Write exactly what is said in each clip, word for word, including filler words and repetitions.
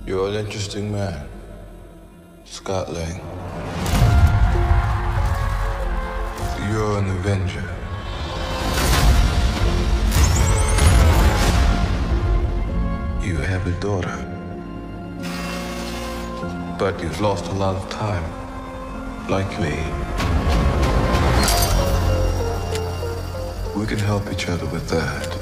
You're an interesting man, Scott Lang. You're an Avenger. You have a daughter. But you've lost a lot of time, like me. We can help each other with that.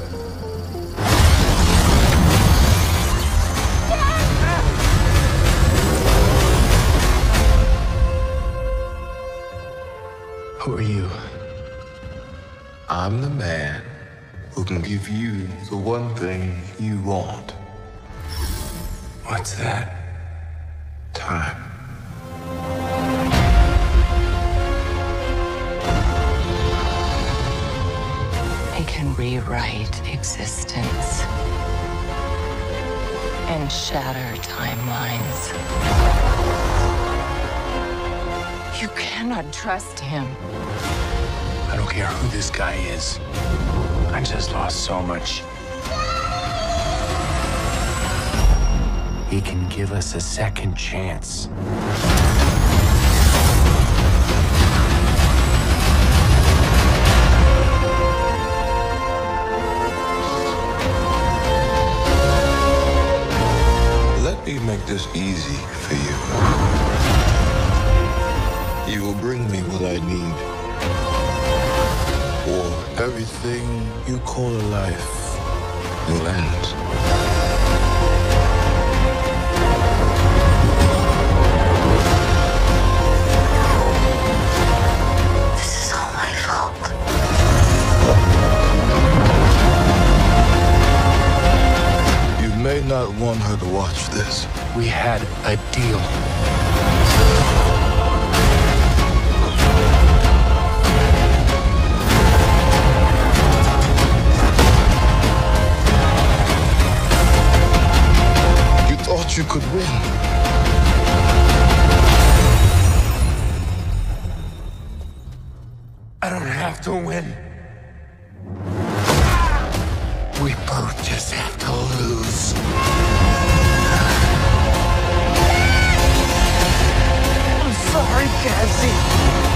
Who are you? I'm the man who can give you the one thing you want. What's that? Time. It can rewrite existence and shatter timelines. You cannot trust him. I don't care who this guy is. I just lost so much. He can give us a second chance. Let me make this easy for you. You will bring me what I need. Or everything you call a life will end. This is all my fault. You may not want her to watch this. We had a deal. Thought you could win. I don't have to win. We both just have to lose. I'm sorry, Cassie.